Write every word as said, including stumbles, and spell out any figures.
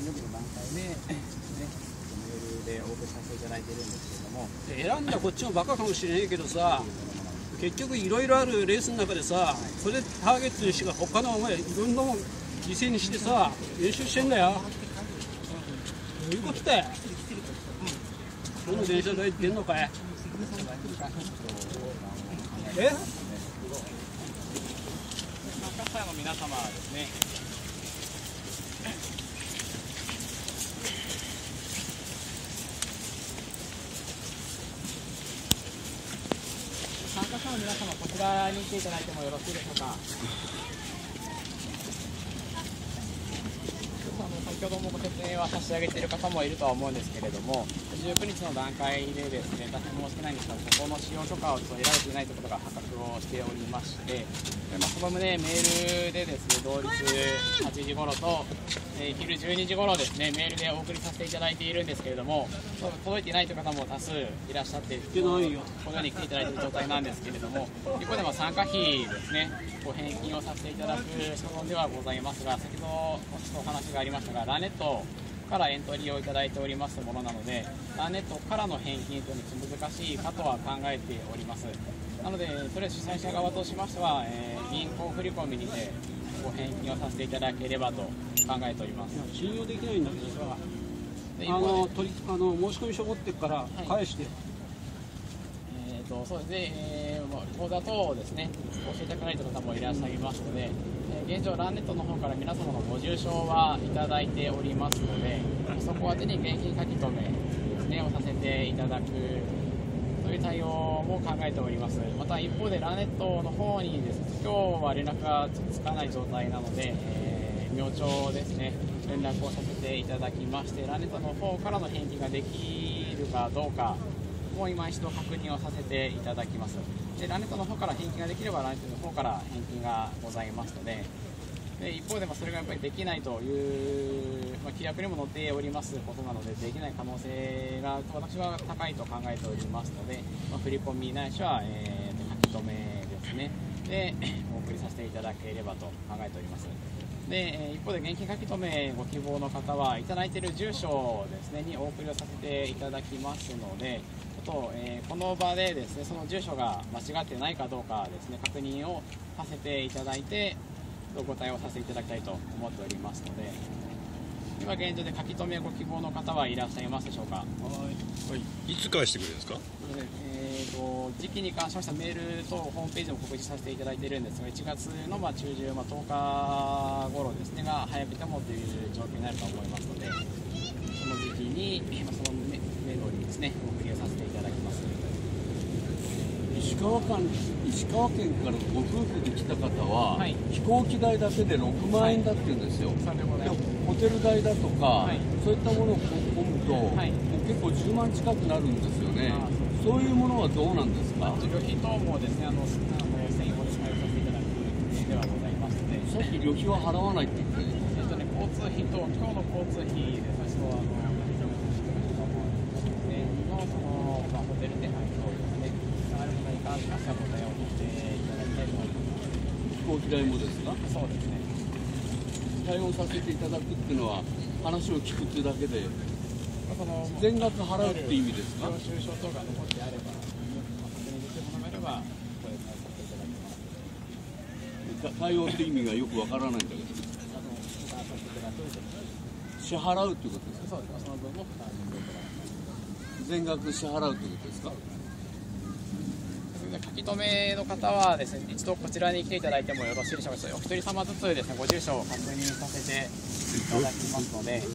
予備の段階で、ね、メールでお送りさせていただいているんですけれども、 選んだこっちもバカかもしれないけどさ、結局いろいろあるレースの中でさ、それでターゲットにしてから他のお前いろんなもん犠牲にしてさ練習してんだよ。どういうことだよ。この電車代出んのかい。え？ 参加者の皆様はですね、参加者の皆様、こちらに来ていただいてもよろしいでしょうか。先ほどもご説明は差し上げている方もいるとは思うんですけれども、じゅうくにちの段階でですね、大変申し訳ないんですが、ここの使用許可をちょっと得られていないということが発覚をしておりまして、まあ、その旨メールでですね、同日はちじごろと、えー、昼じゅうにじごろですね、メールでお送りさせていただいているんですけれども、届いていないという方も多数いらっしゃって、このように来ていただいている状態なんですけれども、一方でまあ参加費ですね、ご返金をさせていただく所存ではございますが、先ほどお話がありましたが、ラネットからエントリーをいただいておりますものなので、ラネットからの返金というのは難しいかとは考えております。なので、とりあえず主催者側としましては、えー、銀行振込にてご返金をさせていただければと考えております。 信用できないんだけどさ、あの取りあの申し込み書持ってから返してよ。 はい、えーとそうですね、えー、口座等をですね教えていただかないという方もいらっしゃいますので、えー、現状ランネットの方から皆様のご住所はいただいておりますので、そこ宛てに現金書き留めですねをさせていただくという対応も考えております。また一方でラネットの方にですね、今日は連絡がつかない状態なので、えー、明朝ですね連絡をさせていただきまして、ラネットの方からの返金ができるかどうかもう今一度確認をさせていただきます。でラネットの方から返金ができればラネットの方から返金がございますので、で一方でまあそれがやっぱりできないという、まあ、規約にも載っておりますことなので、できない可能性が私は高いと考えておりますので、まあ、振り込みないしは、えー、書き留めですねでお送りさせていただければと考えております。で一方で現金書き留めご希望の方はいただいている住所ですねにお送りをさせていただきますので、ちょっと、えー、この場でですねその住所が間違ってないかどうかですね確認をさせていただいてご対応させていただきたいと思っておりますので、今現状で書き留めご希望の方はいらっしゃいますでしょうか。はい、 いつ返してくれるんですか。 えー、と時期に関しましてはメールとホームページでも告知させていただいているんですが、いちがつのまあ中旬、まあ、とおか頃ですねが早くてもという状況になると思いますので、その時期に、まあ、そのメールにですねお送りをさせていただきます。 石川県石川県からご夫婦で来た方は、はい、飛行機代だけでろくまんえんだって言うんですよ。はい、でホテル代だとか、はい、そういったものを込むと、はい、もう結構じゅうまん近くなるんですよね。そういうものはどうなんですか。 旅費等もですね、あの専用で使用させていただくではございますので、 さっき旅費は払わないって言って、 えっとね、交通費と今日の交通費ですね、そうあののそのまあホテル手配等ですね、あるものに関しましてはご対応していただきたいと思います。 飛行機代もですか。 そうですね。 対応させていただくっていうのは話を聞くっていうだけで。 その全額払うって意味ですか。 領収書等が残ってあれば、確認できるものがあれば、ご対応させていただきます。 対応って意味がよくわからないんだけど。支払うっていうことですか。 そうです。その分も負担していただきます。 全額支払うってことですか。 書き留めの方はですね、一度こちらに来ていただいてもよろしいでしょうか。お一人様ずつですね、ご住所を確認させていただきますので。